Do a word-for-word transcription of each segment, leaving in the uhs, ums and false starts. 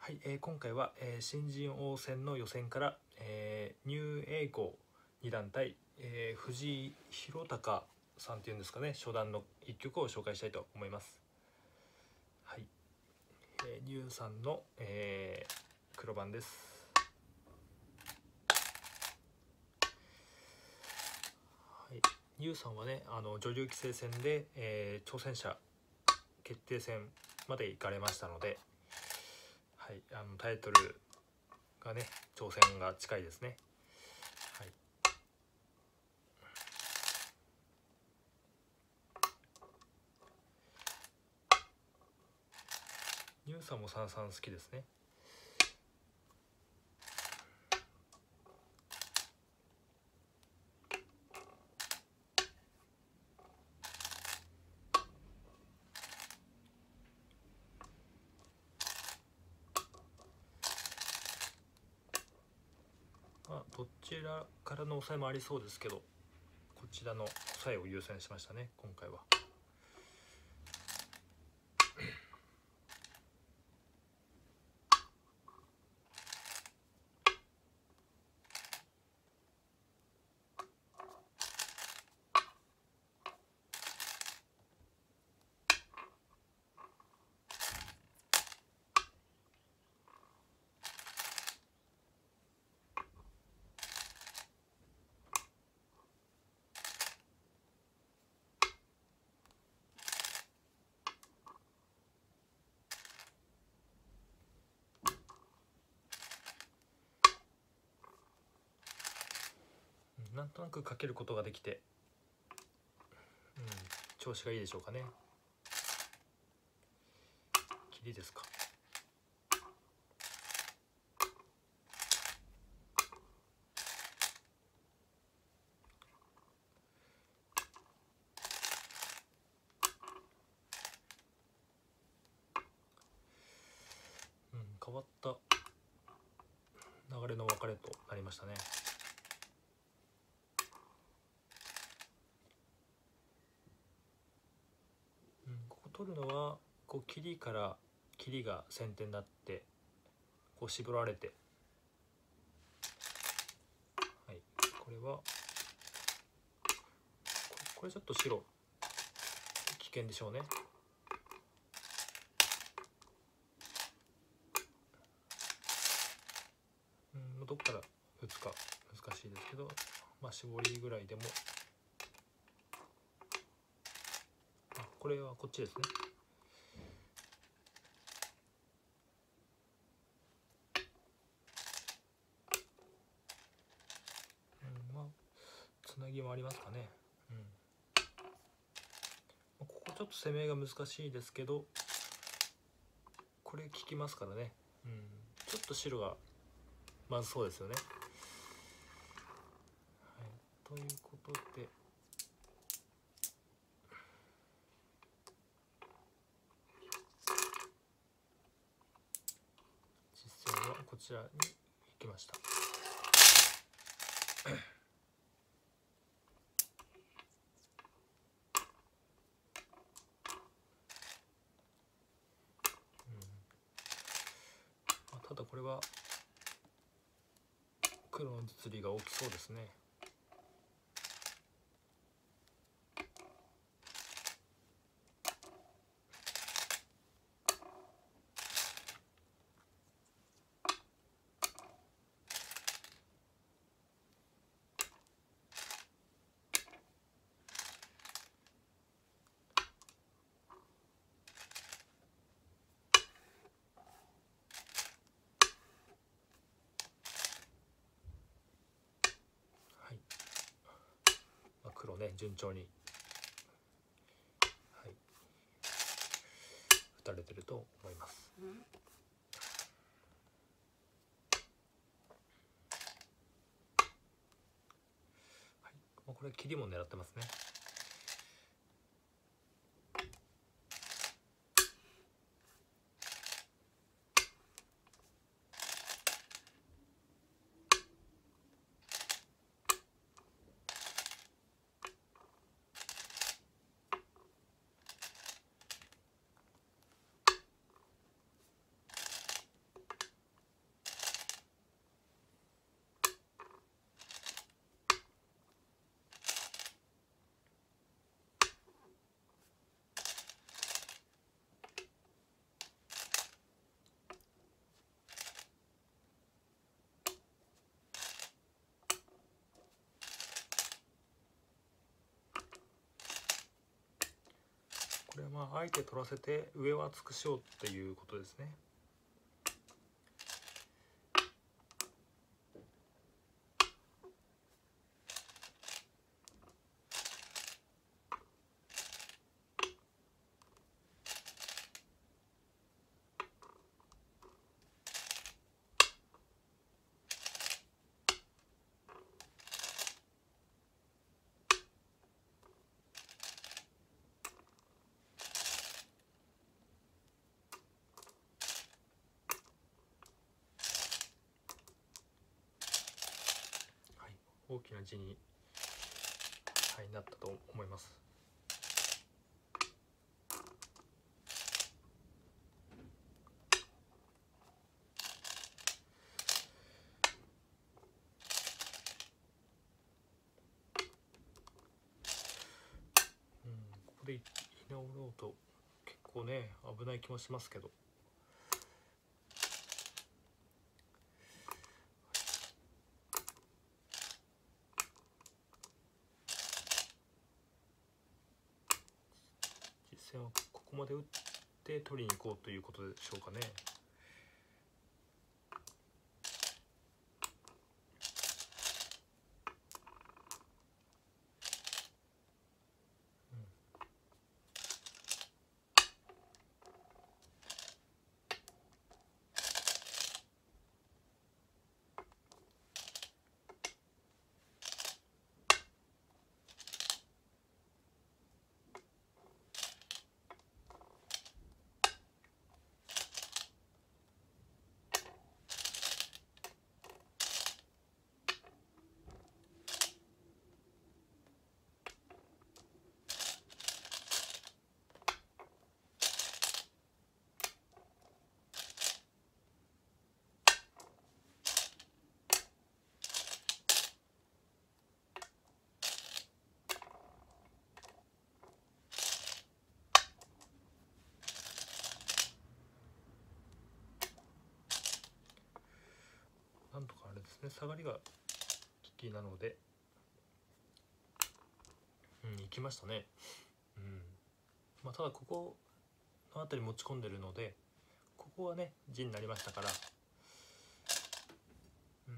はい、えー、今回は、えー、新人王戦の予選から、えー、ニューエーゴーに団対、えー、藤井弘隆さんっていうんですかね、初段のいっきょくを紹介したいと思います。はい、えー、ニューさんの、えー、黒番です。はい、ニューさんはね、あの女流棋聖戦で、えー、挑戦者決定戦まで行かれましたので、はい、あのタイトルがね、挑戦が近いですね。はい、ニューさんも三々好きですね。まあ、どちらからの抑えもありそうですけど、こちらの抑えを優先しましたね、今回は。なんとなくかけることができて、うん、調子がいいでしょうかね。切りですか。うん、変わった流れの別れとなりましたね。うん、ここ取るのはこう切りから切りが先手になってこう絞られて、はい、これはこれちょっと白危険でしょうね。うん、どっから打つか難しいですけど、まあ絞りぐらいでも、あ、これはこっちですね。うん、まあつなぎもありますかね。うん、ここちょっと攻めが難しいですけど、これ効きますからね。うん、ちょっと白がまずそうですよね。はい、ということで、実戦はこちらに行きました。うん、ただこれは黒の実利が大きそうですね。はい、まあ、黒ね順調に、はい、打たれてると思います。うん、はい、これ切りも狙ってますね。 これはまああえて取らせて上は厚くしようっていうことですね。大きな字に、はい、なったと思います。うん、ここで居直ろうと結構ね危ない気もしますけど。実戦はここまで打って取りに行こうということでしょうかね。なんとかあれですね、下がりが効きなので、うん、行きましたね。うん、まあ、ただここの辺り持ち込んでるので、ここはね地になりましたから、うん、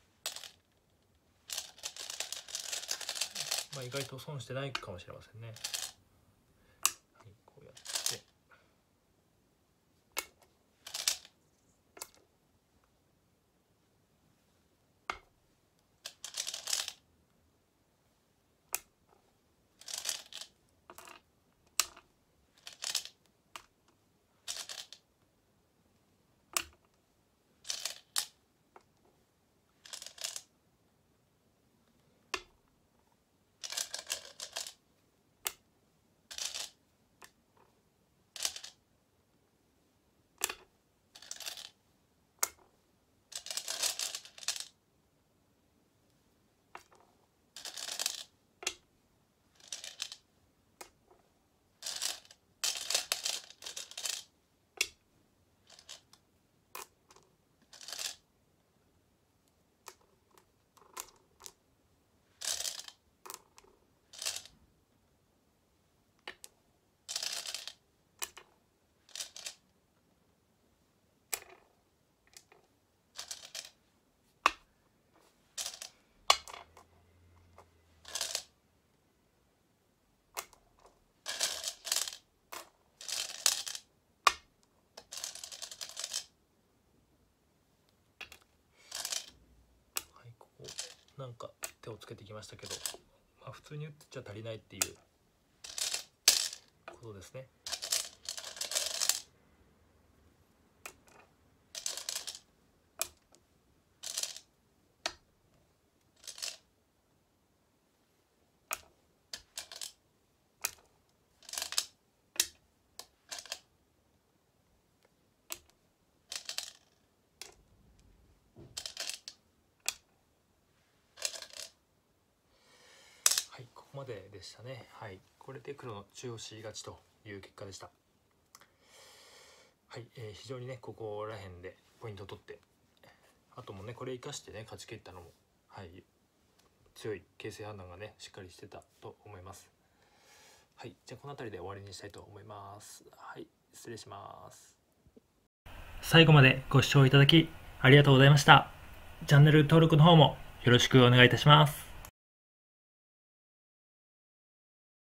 まあ意外と損してないかもしれませんね。はい、こうやって。なんか手をつけてきましたけど、まあ、普通に打っちゃ足りないっていうことですね。はい、ここまででしたね。はい、これで黒の中押し勝ちという結果でした。はい、えー、非常にねここら辺でポイントを取って、あともねこれ生かしてね勝ち切ったのも、はい、強い形勢判断がねしっかりしてたと思います。 はい、じゃあこの辺りで終わりにしたいと思います。はい、失礼します。最後までご視聴いただきありがとうございました。チャンネル登録の方もよろしくお願いいたします。